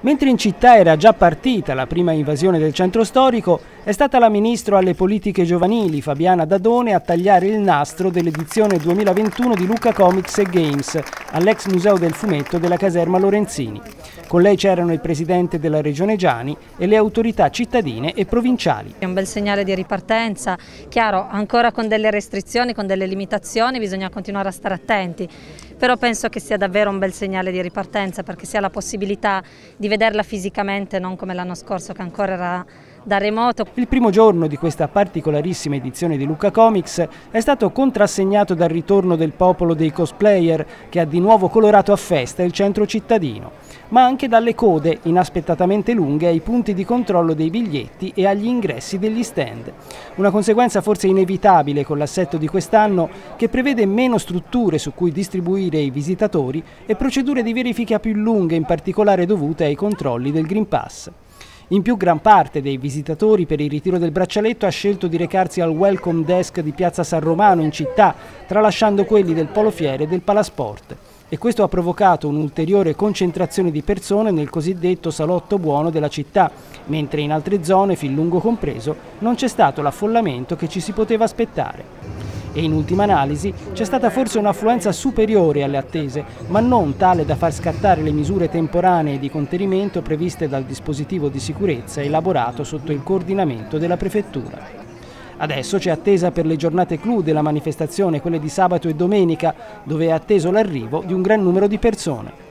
Mentre in città era già partita la prima invasione del centro storico, è stata la ministro alle politiche giovanili Fabiana Dadone a tagliare il nastro dell'edizione 2021 di Lucca Comics e Games all'ex Museo del Fumetto della caserma Lorenzini. Con lei c'erano il presidente della Regione Giani e le autorità cittadine e provinciali. È un bel segnale di ripartenza, chiaro, ancora con delle restrizioni, con delle limitazioni, bisogna continuare a stare attenti, però penso che sia davvero un bel segnale di ripartenza perché si ha la possibilità di vederla fisicamente, non come l'anno scorso che ancora era da remoto. Il primo giorno di questa particolarissima edizione di Lucca Comics è stato contrassegnato dal ritorno del popolo dei cosplayer che ha di nuovo colorato a festa il centro cittadino, ma anche dalle code inaspettatamente lunghe ai punti di controllo dei biglietti e agli ingressi degli stand. Una conseguenza forse inevitabile con l'assetto di quest'anno che prevede meno strutture su cui distribuire i visitatori e procedure di verifica più lunghe, in particolare dovute ai controlli del Green Pass. In più, gran parte dei visitatori per il ritiro del braccialetto ha scelto di recarsi al welcome desk di Piazza San Romano in città, tralasciando quelli del Polo Fiere e del Palasport. E questo ha provocato un'ulteriore concentrazione di persone nel cosiddetto salotto buono della città, mentre in altre zone, fin lungo compreso, non c'è stato l'affollamento che ci si poteva aspettare. E in ultima analisi c'è stata forse un'affluenza superiore alle attese, ma non tale da far scattare le misure temporanee di contenimento previste dal dispositivo di sicurezza elaborato sotto il coordinamento della Prefettura. Adesso c'è attesa per le giornate clou della manifestazione, quelle di sabato e domenica, dove è atteso l'arrivo di un gran numero di persone.